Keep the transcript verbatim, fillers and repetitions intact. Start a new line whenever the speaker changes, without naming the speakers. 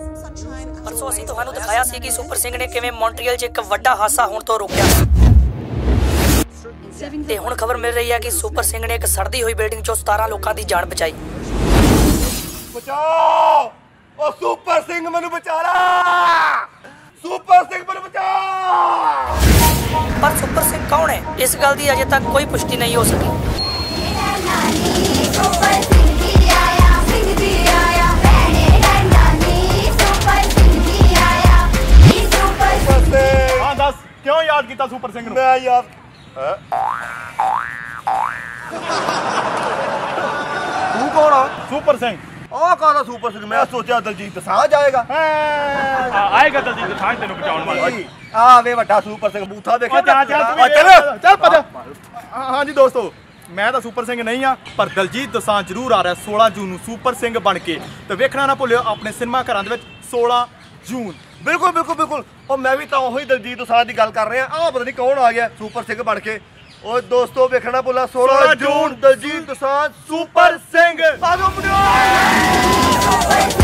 परसों असीं तुहानूं दिखाया सी कि सुपर सिंह ने किवें मॉन्ट्रियल 'च एक वड्डा हादसा होण तों रोकिया ते हुण खबर मिल रही है कि सुपर सिंह ने एक सड़दी हुई बिल्डिंग 'चों सतारह लोकां दी जान बचाई।
बचाओ ओ सुपर सिंह मैनूं बचा ला, सुपर सिंह मैनूं बचा।
पर सुपर सिंह कौन है, इस गल दी अजे तक कोई पुष्टि नहीं हो सकी।
हाँ दस क्यों याद किया सुपर सिंह?
मैं याद तू कौन आ?
सुपर सिंह।
आ कौन सुपर सिंह? मैं सोचा दलजीत दोसांझ आएगा।
आएगा दलजीत दोसांझ तेनों बचाउण वाला।
आ वे वड्डा सुपर सिंह बूथा देखा।
चल चल चल पद। हाँ जी दोस्तों, मैं तो सुपर सिंह नहीं हाँ, पर दलजीत दोसांझ जरूर आ रहा है सोलह जून नूं सुपर सिंह बन के। तो वेखना ना भुल्लिओ अपने सिनेमा घरां दे विच सोलह जून।
बिल्कुल बिल्कुल बिल्कुल। और मैं भी तो वही दलजीत दोसांझ की गल कर रहा। आ पता नहीं कौन आ गया सुपर सिंह बन के। और दोस्तों वेखना भुल्ला सोलह जून दलजीत दोसांझ सुपर सिंह।